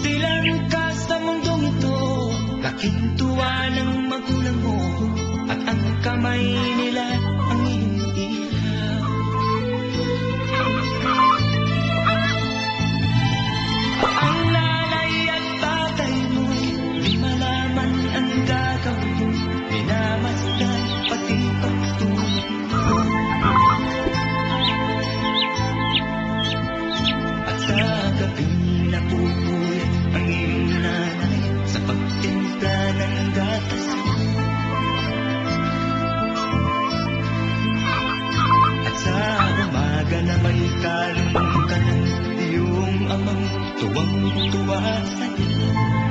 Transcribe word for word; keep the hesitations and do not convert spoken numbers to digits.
Bilang ka sa mundong ito, laking tuwa ng magulang mo, at ang kamay nila ang iyong ilaw. Ang nanay at tatay mo'y di malaman ang gagawin mo, minamasdan pati pagtulog mo. At sa gabing napupuyat ang iyong nanay sa pagtimpla ng gatas mo. At sa umaga na may kalong ka ng iyong amang tuwang-tuwa sa'yo.